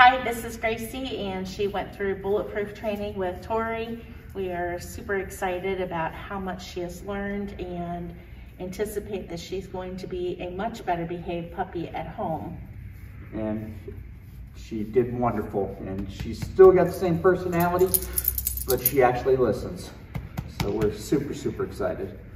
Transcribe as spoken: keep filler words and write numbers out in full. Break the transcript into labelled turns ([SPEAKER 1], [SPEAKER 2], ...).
[SPEAKER 1] Hi, this is Gracie, and she went through Bulletproof Training with Tori. We are super excited about how much she has learned and anticipate that she's going to be a much better behaved puppy at home.
[SPEAKER 2] And she did wonderful, and she's still got the same personality, but she actually listens. So we're super, super excited.